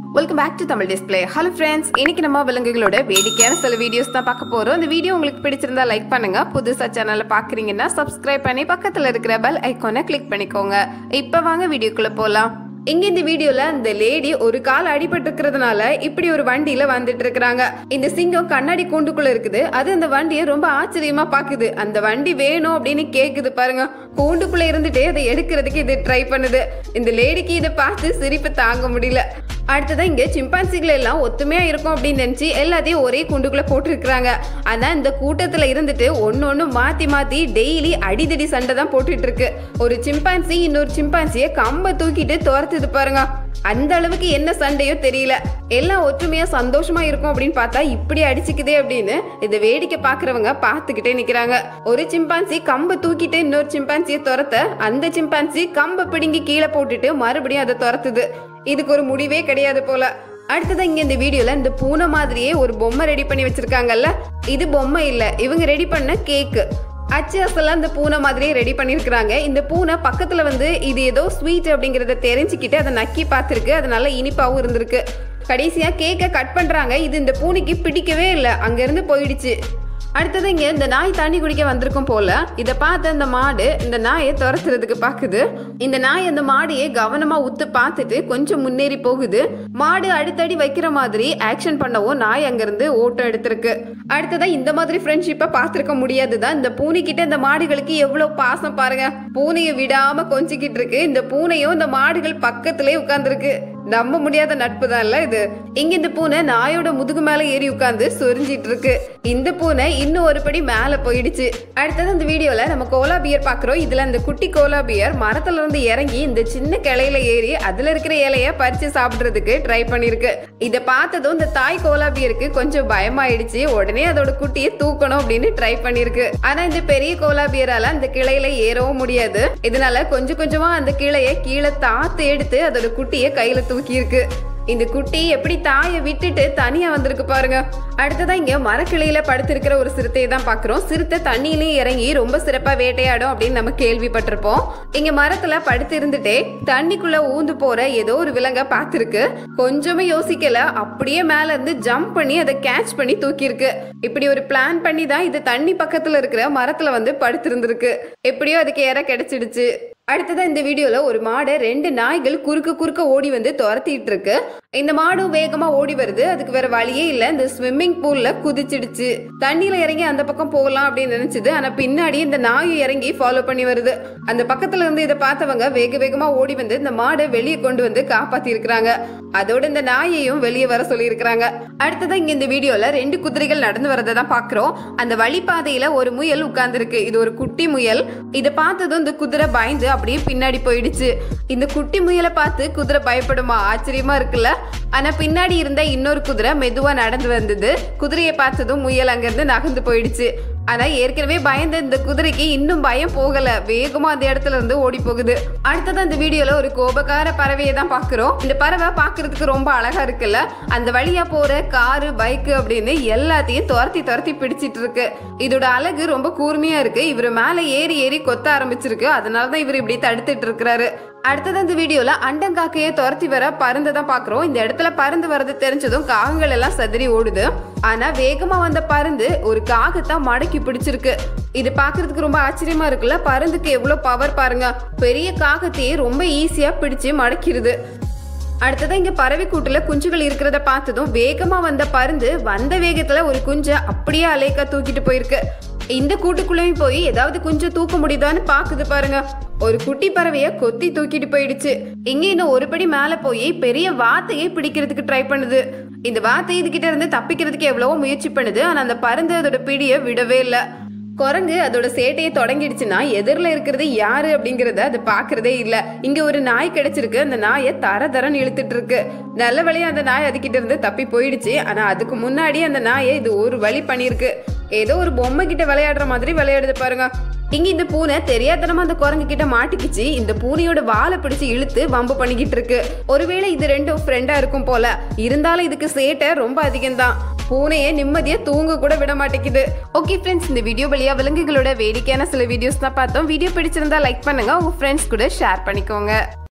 Welcome back to Tamil display. Hello friends, இன்னைக்கு நம்ம விலங்குகளோட வேடிக்கையான சில வீடியோஸ் தான் பார்க்க போறோம். இந்த வீடியோ உங்களுக்கு பிடிச்சிருந்தா லைக் பண்ணுங்க. புதுசா சேனலை பாக்குறீங்கன்னா சப்ஸ்கிரைப் பண்ணி பக்கத்துல இருக்கிற பெல் ஐகானை கிளிக் பண்ணிக்கோங்க. இப்ப வாங்க வீடியோக்குள்ள போலாம். இங்க இந்த வீடியோல இந்த லேடி ஒரு கால் அடிபட்டு இருக்கிறதுனால இப்படி ஒரு வண்டியில வந்துட்டு இருக்காங்க. இந்த சிங்கம் கண்ணாடி கூண்டுக்குள்ள இருக்குது. அது அந்த வண்டியை ரொம்ப ஆச்சரியமா பாக்குது. அந்த வண்டி வேணும் அப்படின்னு கேக்குது பாருங்க. கூண்டுக்குள்ள இருந்துட்டே அதை எடுக்கிறதுக்கு இது ட்ரை பண்ணுது. இந்த லேடிக்கு இதை பார்த்து சிரிப்பு தாங்க முடியல. அடுத்ததான் இங்க சிம்பான்சிகள் எல்லாம் ஒத்துமையா இருக்கும் அப்படின்னு நினைச்சு எல்லாத்தையும் ஒரே கூண்டுக்குள்ள போட்டு இருக்கிறாங்க. ஆனா இந்த கூட்டத்துல இருந்துட்டு ஒன்னு மாத்தி மாத்தி டெய்லி அடிதடி சண்டை தான் போட்டுட்டு இருக்கு. ஒரு சிம்பான்சி இன்னொரு சிம்பான்சிய கம்ப தூக்கிட்டு துரத்துது பாருங்க. அந்த அளவுக்கு என்ன சண்டையோ தெரியல. எல்லாம் ஒற்றுமையா சந்தோஷமா இருக்கும் அப்படின்னு பார்த்தா இப்படி அடிச்சுக்குதே அப்படின்னு இந்த வேடிக்கை பாக்குறவங்க பாத்துக்கிட்டே நிக்கிறாங்க. ஒரு சிம்பான்சி கம்ப தூக்கிட்டு இன்னொரு சிம்பான்சியை துரத்த அந்த சிம்பான்சி கம்ப பிடுங்கி கீழே போட்டுட்டு மறுபடியும் அதை துரத்துது. இதுக்கு ஒரு முடிவே கிடையாது போல. அடுத்ததான் இங்க இந்த வீடியோல இந்த பூனை மாதிரியே ஒரு பொம்மை ரெடி பண்ணி வச்சிருக்காங்கல்ல. இது பொம்மை இல்ல, இவங்க ரெடி பண்ண கேக்கு. அச்சு அசலா இந்த பூனை மாதிரியே ரெடி பண்ணிருக்காங்க. இந்த பூனை பக்கத்துல இது ஏதோ ஸ்வீட் அப்படிங்கறத தெரிஞ்சுக்கிட்டு அதை நக்கி பார்த்திருக்கு. அதனால இனிப்பாவும் இருந்திருக்கு. கடைசியா கேக்க கட் பண்றாங்க. இது இந்த பூனைக்கு பிடிக்கவே இல்லை, அங்க இருந்து போயிடுச்சு. அடுத்தது இங்க இந்த நாய் தண்ணி குடிக்க வந்திருக்கும் போல. இதை பார்த்த இந்த மாடு இந்த நாயை துரத்துறதுக்கு பாக்குது. இந்த நாய் அந்த மாடையே கவனமா உத்து பார்த்துட்டு கொஞ்சம் முன்னேறி போகுது. மாடு அடுத்தடி வைக்கிற மாதிரி ஆக்ஷன் பண்ணவும் நாய் அங்கிருந்து ஓட்டம் எடுத்திருக்கு. அடுத்ததான் இந்த மாதிரி ஃப்ரெண்ட்ஷிப்பை பார்த்திருக்க முடியாதுதான். இந்த பூனை கிட்ட இந்த மாடுகளுக்கு எவ்வளவு பாசம் பாருங்க. பூனையை விடாம கொஞ்சிக்கிட்டு இருக்கு. இந்த பூனையும் இந்த மாடுகள் பக்கத்திலே உட்கார்ந்துருக்கு. நம்ப முடியாத நட்பு தான் இல்ல இது. இங்க இந்த பூனை நாயோட முதுகு மேல ஏறி உட்கார்ந்து சொரிஞ்சிட்டு இருக்கு. இந்த பூனை இன்னும் ஒரு படி மேல போயிடுச்சு. அடுத்தது இந்த வீடியோல நம்ம கோலா பியர் பாக்குறோம். இதுல இந்த குட்டி கோலா பியர் மரத்துல இருந்து இறங்கி இந்த சின்ன கிளையில ஏறி அதுல இருக்கிற இலைய பறிச்சு சாப்பிடுறதுக்கு ட்ரை பண்ணிருக்கு. இதை பார்த்ததும் இந்த தாய் கோலா பியருக்கு கொஞ்சம் பயமாயிடுச்சு. உடனே அதோட குட்டியை தூக்கணும் அப்படின்னு ட்ரை பண்ணிருக்கு. ஆனா இந்த பெரிய கோலா பியரால அந்த கிளையில ஏறவும் முடியாது. இதனால கொஞ்சம் கொஞ்சமா அந்த கிளைய கீழே தாத்து எடுத்து அதோட குட்டியை கையில தூக்கி இருக்கு. இந்த குட்டி எப்படி தாயை விட்டுட்டு தனியா வந்திருக்கு பாருங்க. அடுத்ததான் இங்க மரக்கிளையில படுத்திருக்கிற ஒரு சிறுத்தையை தான் பாக்குறோம். சிறுத்தை தண்ணியிலேயே இறங்கி ரொம்ப சிறப்பா வேட்டையாடும் அப்படின்னு நம்ம கேள்விப்பட்டிருப்போம். இங்க மரத்துல படுத்து இருந்துட்டே தண்ணிக்குள்ள ஊந்து போற ஏதோ ஒரு விலங்க பாத்துருக்கு. கொஞ்சமே யோசிக்கல, அப்படியே மேல இருந்து ஜம்ப் பண்ணி அதை கேட்ச் பண்ணி தூக்கி இருக்கு. இப்படி ஒரு பிளான் பண்ணி தான் இது தண்ணி பக்கத்துல இருக்கிற மரத்துல படுத்து இருந்திருக்கு. எப்படியோ அதுக்கு ஏற கிடைச்சிடுச்சு. அடுத்ததான் இந்த வீடியோல ஒரு மாடை ரெண்டு நாய்கள் குறுக்க ஓடி துரத்திட்டு இருக்கு. இந்த மாடும் வேகமா ஓடி வருது. அதுக்கு வேற வழியே இல்ல. இந்த ஸ்விம்மிங் பூல்ல குதிச்சிடுச்சு. தண்ணியில இறங்கி அந்த பக்கம் போகலாம் அப்படின்னு நினைச்சது. ஆனா பின்னாடி இந்த நாய் இறங்கி ஃபாலோ பண்ணி வருது. அந்த பக்கத்துல இருந்து இதை பார்த்தவங்க வேகமா ஓடி இந்த மாடை வெளியே கொண்டு காப்பாத்தி இருக்கிறாங்க. அதோட இந்த நாயையும் வெளியே வர சொல்லி இருக்கிறாங்க. அடுத்ததான் இங்க இந்த வீடியோல ரெண்டு குதிரைகள் நடந்து வரதை தான் பாக்குறோம். அந்த வழிபாதையில ஒரு முயல் உட்கார்ந்து இருக்கு. இது ஒரு குட்டி முயல். இதை பார்த்ததும் இந்த குதிரை பயந்து அப்படியே பின்னாடி போயிடுச்சு. இந்த குட்டி முயலை பார்த்து குதிரை பயப்படுமா? ஆச்சரியமா இருக்குல்ல. ஆனா பின்னாடி இருந்த இன்னொரு குதிரை மெதுவா நடந்து வந்தது. குதிரையை பார்த்ததும் முயல் அங்கிருந்து நகர்ந்து போயிடுச்சு. ஆனா ஏற்கனவே பயந்த இந்த குதிரைக்கு இன்னும் பயம் போகல. வேகமா அந்த இடத்துல இருந்து ஓடி போகுது. அடுத்தது அந்த வீடியோல ஒரு கோபக்கார பறவையை தான் பாக்குறோம். இந்த பறவை பாக்குறதுக்கு ரொம்ப அழகா இருக்குல்ல. அந்த வழியா போற காரு பைக் அப்படின்னு எல்லாத்தையும் துரத்தி பிடிச்சிட்டு இருக்கு. இதோட அழகு ரொம்ப கூர்மையா இருக்கு. இவரு மேல ஏறி கொத்த ஆரம்பிச்சிருக்கு. அதனாலதான் இவர் இப்படி தடுத்துட்டு இருக்கிறாரு. அடுத்தது இந்த வீடியோல அண்டங்காக்கையை துரத்தி வர பருந்து தான் பாக்குறோம். இந்த இடத்துல பருந்து வரது தெரிஞ்சதும் காகங்கள் எல்லாம் சதுரி ஓடுது. ஆனா வேகமா வந்த பருந்து ஒரு காகத்தை மடக்கி பிடிச்சிருக்கு. இது பாக்குறதுக்கு ரொம்ப ஆச்சரியமா இருக்குல்ல. பருந்துக்கு எவ்வளவு பவர் பாருங்க. பெரிய காகத்தையே ரொம்ப ஈஸியா பிடிச்சு மடக்கிடுது. அடுத்ததான் இங்க பறவை கூட்டுல குஞ்சுகள் இருக்கிறத பார்த்ததும் வேகமா வந்த பருந்து வந்த வேகத்துல ஒரு குஞ்சை அப்படியே அலைக்கா தூக்கிட்டு போயிருக்கு. இந்த கூட்டுக்குள்ளேயும் போய் ஏதாவது குஞ்சை தூக்க முடியுதான்னு பாக்குது பாருங்க. ஒரு குட்டி பறவைய கொத்தி தூக்கிட்டு போயிடுச்சு. இங்க இன்னும் ஒரு படி மேல போய் பெரிய வாத்தையை பிடிக்கிறதுக்கு ட்ரை பண்ணுது. இந்த வாத்தை இதுகிட்ட இருந்து தப்பிக்கிறதுக்கு எவ்வளவோ முயற்சி பண்ணுது. ஆனா அந்த பருந்து அதோட பிடிய விடவே இல்லை. குரங்கு அதோட சேட்டையை தொடங்கிடுச்சுன்னா எதிரில் இருக்கிறது யாரு அப்படிங்கறத அது பாக்குறதே இல்ல. இங்க ஒரு நாய் கிடைச்சிருக்கு. அந்த நாயை தரன்னு இழுத்துட்டு இருக்கு. நல்ல வழியா அந்த நாய் அதுகிட்ட இருந்து தப்பி போயிடுச்சு. ஆனா அதுக்கு முன்னாடி அந்த நாயை இது ஒரு வழி பண்ணிருக்கு. ஏதோ ஒரு பொம்மை கிட்ட விளையாடுற மாதிரி விளையாடுது பாருங்க. இங்க இந்த பூனை தெரியாதனமா அந்த குரங்கு கிட்ட மாட்டிக்கிச்சு. இந்த பூனையோட வாலை பிடிச்சு இழுத்து வம்பு பண்ணிக்கிட்டு இருக்கு. ஒருவேளை இது ரெண்டும் ஃப்ரெண்டா இருக்கும் போல. இருந்தாலும் இதுக்கு சேட்டை ரொம்ப அதிகம்தான். பூனையை நிம்மதியா தூங்க கூட விட மாட்டேங்குது. ஓகே ஃப்ரெண்ட்ஸ், இந்த வீடியோ வழியா விலங்குகளோட வேடிக்கையான சில வீடியோஸ் தான் பார்த்தோம். வீடியோ பிடிச்சிருந்தா லைக் பண்ணுங்க. உங்க ஃப்ரெண்ட்ஸ் கூட ஷேர் பண்ணிக்கோங்க.